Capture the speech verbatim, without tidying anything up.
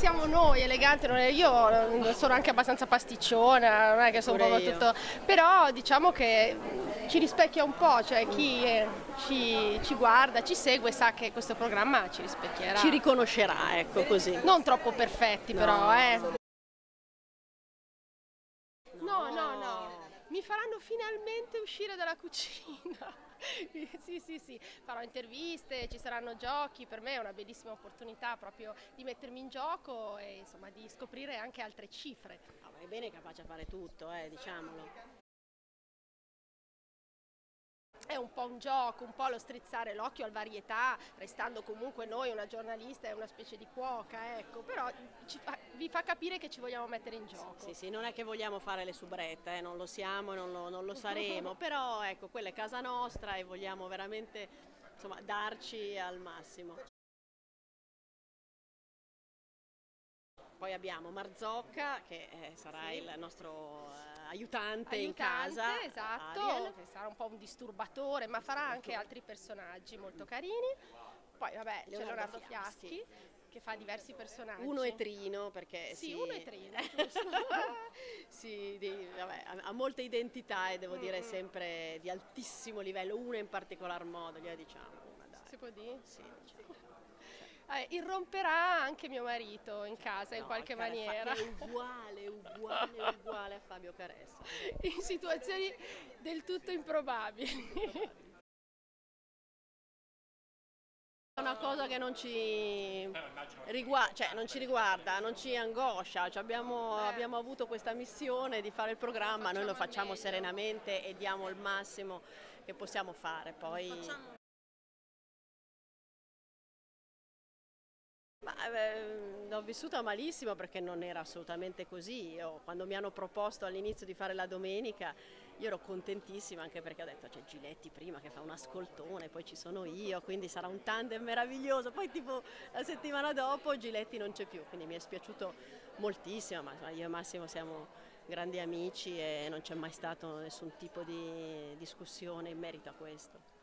siamo noi eleganti, non è- io sono anche abbastanza pasticciona, non è che sono Pure proprio io. tutto, però diciamo che ci rispecchia un po', cioè chi eh, ci, ci guarda, ci segue sa che questo programma ci rispecchierà. Ci riconoscerà, ecco così. Non troppo perfetti No. però, eh. No, no, no, mi faranno finalmente uscire dalla cucina. Sì, sì, sì, farò interviste, ci saranno giochi, per me è una bellissima opportunità proprio di mettermi in gioco e insomma di scoprire anche altre cifre. No, ma è bene capace a fare tutto, eh, diciamolo. È un po' un gioco, un po' lo strizzare l'occhio al varietà, restando comunque noi una giornalista e una specie di cuoca, ecco, però ci fa- vi fa capire che ci vogliamo mettere in gioco. Sì, sì, non è che vogliamo fare le soubrette, eh, non lo siamo e non lo, non lo saremo, però ecco, quella è casa nostra e vogliamo veramente, insomma, darci al massimo. Poi abbiamo Marzocca che eh, sarà Sì. il nostro eh, aiutante, in Aiutante, casa, esatto, Ariel. che sarà un po' un disturbatore, ma farà anche altri personaggi molto carini. Poi vabbè, c'è Leonardo Leonardo Fiaschi. Fiaschi che fa diversi personaggi. Uno è Trino perché Sì, si, uno è Trino, giusto. si- di- vabbè, ha, ha molte identità e devo dire Mm-mm. sempre di altissimo livello, una in particolar modo, gliela diciamo. Una, dai. Si può dire? Sì, diciamo. Eh, irromperà anche mio marito in casa in No, qualche Care- maniera, È uguale, uguale, uguale a Fabio Caressa. in situazioni del tutto improbabili. È una cosa che non ci, rigua- cioè, non ci riguarda, non ci angoscia, cioè, abbiamo, abbiamo avuto questa missione di fare il programma, noi lo facciamo serenamente e diamo il massimo che possiamo fare. Poi... Ma, eh, l'ho vissuta malissimo perché non era assolutamente così. Io, quando mi hanno proposto all'inizio di fare la domenica, io ero contentissima anche perché ho detto c'è Giletti prima che fa un ascoltone, poi ci sono io, quindi sarà un tandem meraviglioso. Poi tipo la settimana dopo Giletti non c'è più, quindi mi è spiaciuto moltissimo, ma insomma, io e Massimo siamo grandi amici e non c'è mai stato nessun tipo di discussione in merito a questo.